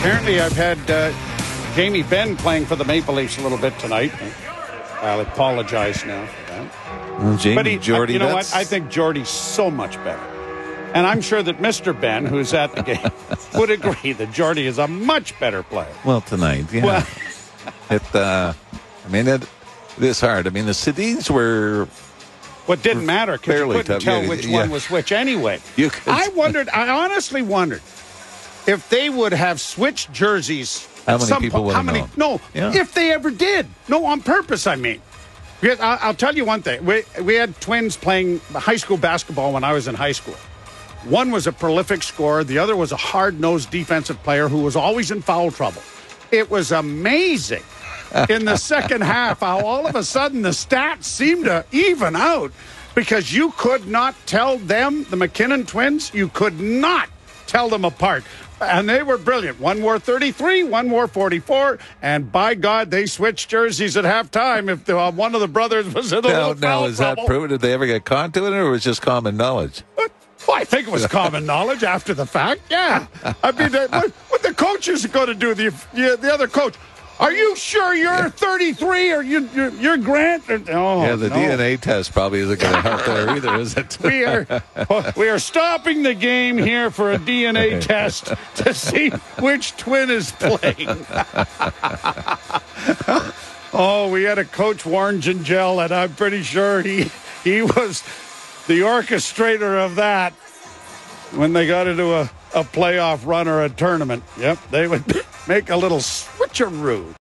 Apparently, I've had Jamie Benn playing for the Maple Leafs a little bit tonight. I'll apologize now for that. Well, Jamie, But Jordy, you know what? I think Jordy's so much better. And I'm sure that Mr. Ben, who's at the game, would agree that Jordy is a much better player. Well, tonight, yeah. Well, it is hard. I mean, the Sedins were... What didn't matter because you couldn't tell which one was which anyway. I honestly wondered if they would have switched jerseys. How many people would have known? No, if they ever did. No, on purpose, I mean. Because I'll tell you one thing. We had twins playing high school basketball when I was in high school. One was a prolific scorer. The other was a hard-nosed defensive player who was always in foul trouble. It was amazing in the second half how all of a sudden the stats seemed to even out because you could not tell them, the McKinnon twins, you could not tell them apart. And they were brilliant. One wore 33, one wore 44, and by God, they switched jerseys at halftime if one of the brothers was in a little foul Now, is that trouble. proven? Did they ever get caught doing it, or was it just common knowledge? Well, I think it was common knowledge after the fact. Yeah. I mean, what the coach is going to do, the other coach, are you sure you're 33 or you're Grant? The DNA test probably isn't going to help there either, is it? we are stopping the game here for a DNA test to see which twin is playing. We had a coach, Warren Gingell, and I'm pretty sure he was the orchestrator of that when they got into a playoff run or a tournament. Yep, they would make a little switcheroo.